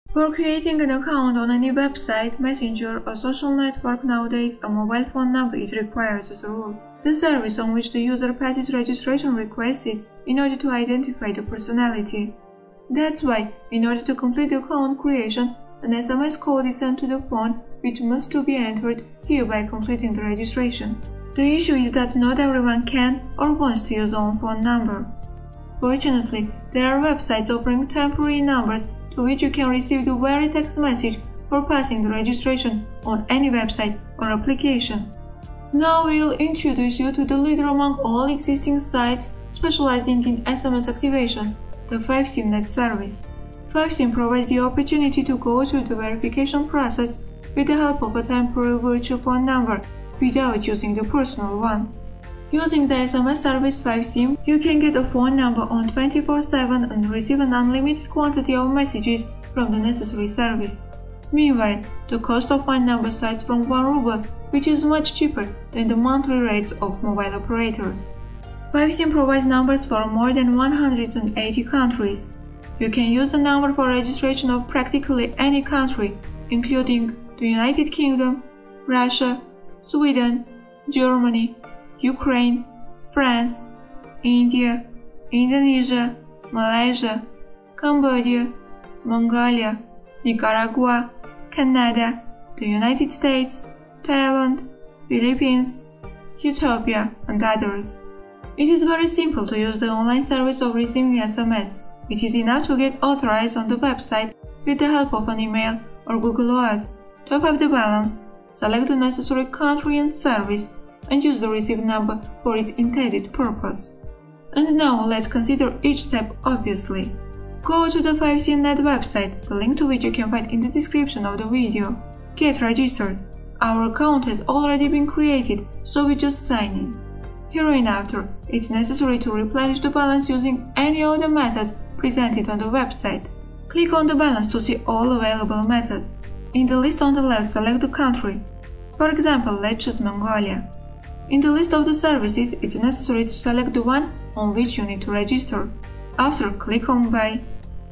For creating an account on any website, messenger, or social network nowadays, a mobile phone number is required as a rule. The service on which the user passes registration requested in order to identify the personality. That's why, in order to complete the account creation, an SMS code is sent to the phone, which must to be entered here by completing the registration. The issue is that not everyone can or wants to use their own phone number. Fortunately, there are websites offering temporary numbers to which you can receive the very text message for passing the registration on any website or application. Now we'll introduce you to the leader among all existing sites specializing in SMS activations, the 5SIM-Net service. 5SIM provides the opportunity to go through the verification process with the help of a temporary virtual phone number without using the personal one. Using the SMS service 5SIM, you can get a phone number on 24/7 and receive an unlimited quantity of messages from the necessary service. Meanwhile, the cost of one number starts from 1 ruble, which is much cheaper than the monthly rates of mobile operators. 5SIM provides numbers for more than 180 countries. You can use the number for registration of practically any country, including the United Kingdom, Russia, Sweden, Germany, Ukraine, France, India, Indonesia, Malaysia, Cambodia, Mongolia, Nicaragua, Canada, the United States, Thailand, Philippines, Ethiopia, and others. It is very simple to use the online service of receiving SMS. It is enough to get authorized on the website with the help of an email or Google Earth, top up the balance, select the necessary country and service, and use the received number for its intended purpose. And now let's consider each step obviously. Go to the 5SIM-Net website, the link to which you can find in the description of the video. Get registered. Our account has already been created, so we just sign in. Hereinafter, it's necessary to replenish the balance using any of the methods presented on the website. Click on the balance to see all available methods. In the list on the left, select the country. For example, let's choose Mongolia. In the list of the services, it's necessary to select the one on which you need to register. After, click on Buy.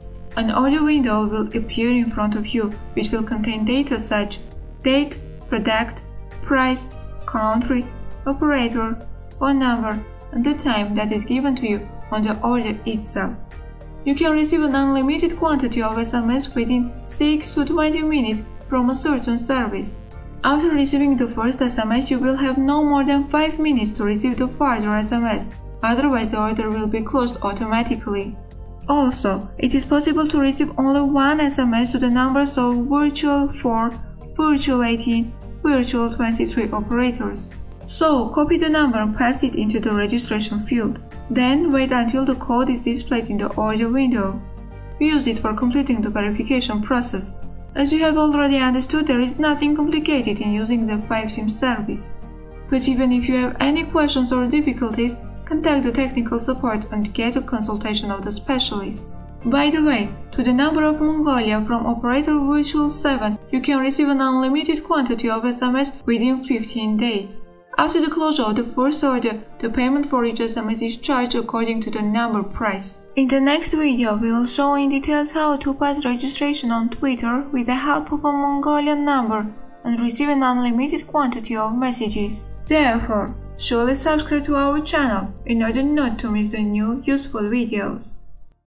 An audio window will appear in front of you, which will contain data such date, product, price, country, operator, phone number, and the time that is given to you on the order itself. You can receive an unlimited quantity of SMS within 6 to 20 minutes from a certain service. After receiving the first SMS, you will have no more than 5 minutes to receive the further SMS, otherwise the order will be closed automatically. Also, it is possible to receive only one SMS to the numbers of Virtual 4, Virtual 18, Virtual 23 operators. So, copy the number and paste it into the registration field. Then wait until the code is displayed in the audio window. Use it for completing the verification process. As you have already understood, there is nothing complicated in using the 5SIM service. But even if you have any questions or difficulties, contact the technical support and get a consultation of the specialist. By the way, to the number of Mongolia from operator Virtual 7, you can receive an unlimited quantity of SMS within 15 days. After the closure of the first order, the payment for each SMS is charged according to the number price. In the next video, we will show in details how to pass registration on Twitter with the help of a Mongolian number and receive an unlimited quantity of messages. Therefore, surely subscribe to our channel in order not to miss the new useful videos.